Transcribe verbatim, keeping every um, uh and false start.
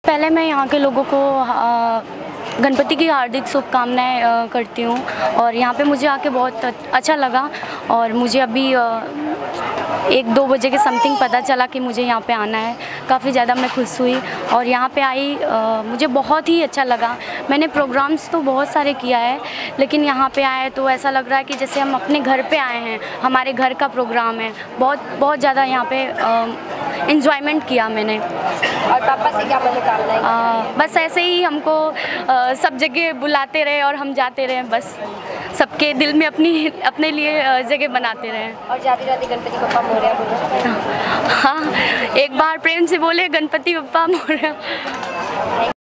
पहले मैं यहाँ के लोगों को आ, गणपति की हार्दिक शुभकामनाएं करती हूँ और यहाँ पे मुझे आके बहुत अच्छा लगा। और मुझे अभी आ, एक दो बजे के समथिंग पता चला कि मुझे यहाँ पे आना है। काफ़ी ज़्यादा मैं खुश हुई और यहाँ पे आई, आ, मुझे बहुत ही अच्छा लगा। मैंने प्रोग्राम्स तो बहुत सारे किया है, लेकिन यहाँ पे आए तो ऐसा लग रहा है कि जैसे हम अपने घर पे आए हैं, हमारे घर का प्रोग्राम है। बहुत बहुत ज़्यादा यहाँ पे एंजॉयमेंट किया मैंने। और पापा से क्या मनोकामनाएं? बस ऐसे ही हमको आ, सब जगह बुलाते रहे और हम जाते रहे, बस सबके दिल में अपनी अपने लिए जगह बनाते रहे। और जाते जाते गणपति बप्पा मोरया बोलो। हाँ, एक बार प्रेम से बोले गणपति बप्पा मोरया।